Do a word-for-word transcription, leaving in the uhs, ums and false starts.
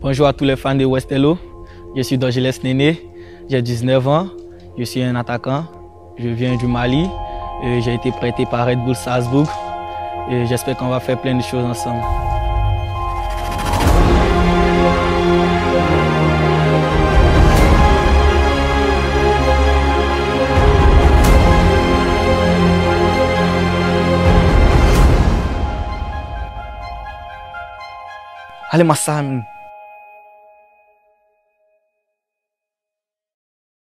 Bonjour à tous les fans de West Hello. Je suis Dorgeles Néné, j'ai dix-neuf ans, je suis un attaquant, je viens du Mali, j'ai été prêté par Red Bull Salzbourg et j'espère qu'on va faire plein de choses ensemble. Allez, Massam.